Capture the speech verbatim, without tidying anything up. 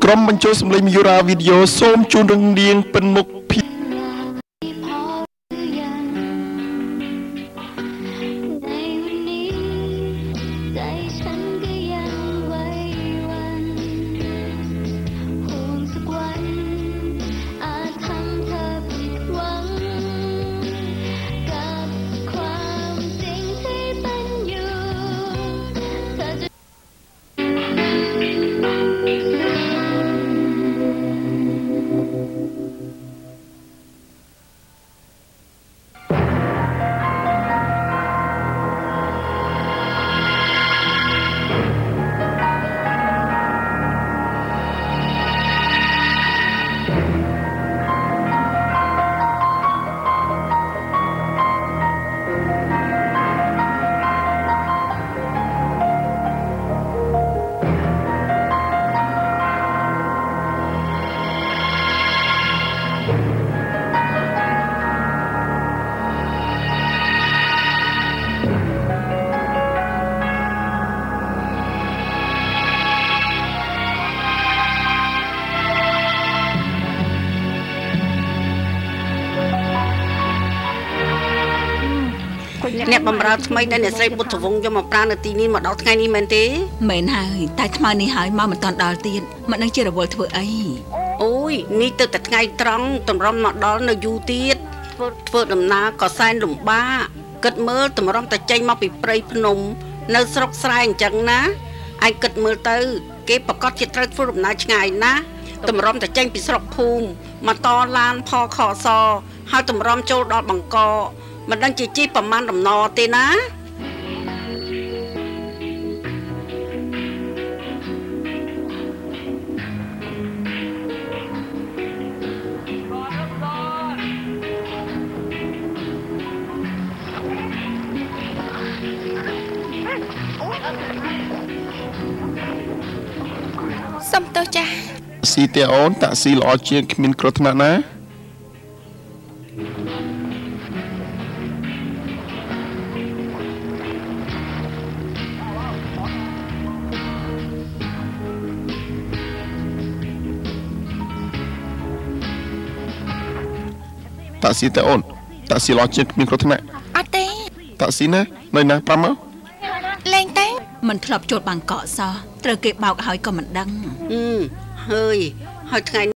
ក្រុមបញ្ចូលសម្លេងមីរ៉ាវីដេអូសូមជូនរងនាងពិនមុខភីអ្នកបំរើថ្មីដែលអ្នកស្រីពុទ្ធវង្សយកមកប្រើនៅទីនេះមកដល់ថ្ងៃនេះមែនទេមែនហើយតែថ្មនេះហើយមកមិនតាន់ដល់ទៀតមិនដឹងជារវល់ធ្វើអីអូយនេះទៅតែថ្ងៃត្រង់តម្រុំមកដល់នៅយូរទៀតធ្វើធ្វើដំណើរក៏សែនលំបាកគិតមើលតម្រុំតែចេញមកពីព្រៃភ្នំនៅស្រុកស្រែអញ្ចឹងណាឯងគិតមើលទៅគេប្រកាសជាត្រូវធ្វើដំណើរឆ្ងាយណាតម្រុំតែចេញពីស្រុកភូមិមកតឡានផខសហើយតម្រុំចូលដល់បង្កមិនដឹងជាជីប្រមាណដំណរទេណាសំទោសចាស់ស៊ីទេអូនតាក់ស៊ីល្អជាងគ្មានគ្រោះថ្នាក់ណាតាក់ស៊ីទេអូនតាក់ស៊ីល្អជាងគ្មានគ្រោះថ្នាក់អត់ទេតាក់ស៊ីណានៅណាប្រាំមកលេងទេមិនធ្លាប់ចូលបាងកកសោះត្រូវគេបោកហើយក៏មិនដឹងអឺហើយហើយថ្ងៃ